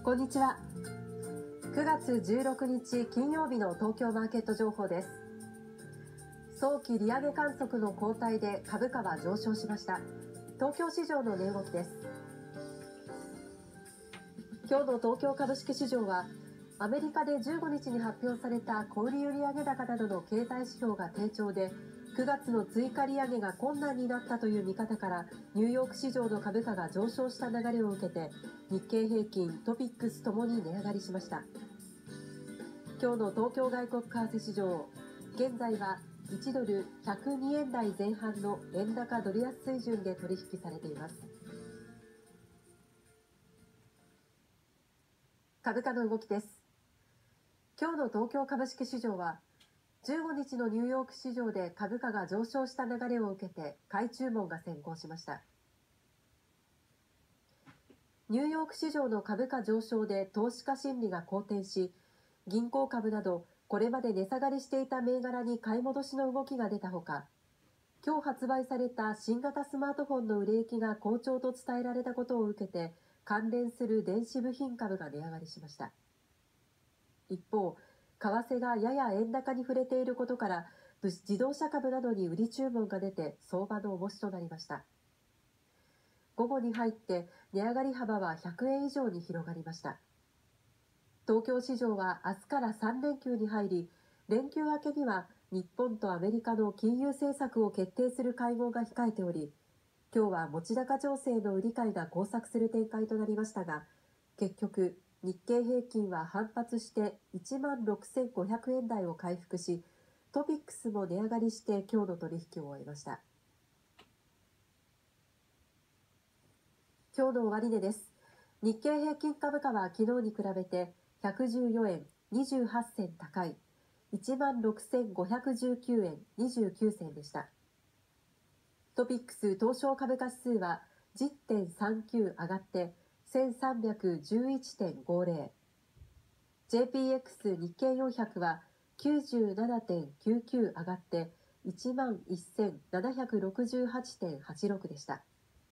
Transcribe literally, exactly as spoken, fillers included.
こんにちは。くがつじゅうろくにち金曜日の東京マーケット情報です。早期利上げ観測の後退で株価は上昇しました。東京市場の値動きです。今日の東京株式市場はアメリカでじゅうごにちに発表された小売売上高などの経済指標が低調で、くがつの追加利上げが困難になったという見方からニューヨーク市場の株価が上昇した流れを受けて、日経平均、トピックスともに値上がりしました。今日の東京外国為替市場、現在はいちドルひゃくにえん台前半の円高ドル安水準で取引されています。株価の動きです。今日の東京株式市場はじゅうごにちのニューヨーク市場で株価が上昇した流れを受けて買い注文が先行しました。ニューヨーク市場の株価上昇で投資家心理が好転し、銀行株などこれまで値下がりしていた銘柄に買い戻しの動きが出たほか、今日発売された新型スマートフォンの売れ行きが好調と伝えられたことを受けて、関連する電子部品株が値上がりしました。一方、為替がやや円高に触れていることから、自動車株などに売り注文が出て相場の重しとなりました。午後に入って値上がり幅はひゃくえん以上に広がりました。東京市場は明日からさんれんきゅうに入り、連休明けには日本とアメリカの金融政策を決定する会合が控えており、今日は持ち高情勢の売り買いが交錯する展開となりましたが、結局日経平均は反発していちまんろくせんごひゃくえん台を回復し、トピックスも値上がりして今日の取引を終えました。今日の終値です。日経平均株価は昨日に比べてひゃくじゅうよえんにじゅうはちせん高い いちまんろくせんごひゃくじゅうきゅうえんにじゅうきゅうせんでした。トピックス東証株価指数は じゅってんさんきゅう 上がってせんさんびゃくじゅういちてんごぜろ、ジェーピーエックス 日経よんひゃくは きゅうじゅうななてんきゅうきゅう 上がって いちまんせんななひゃくろくじゅうはちてんはちろく でした。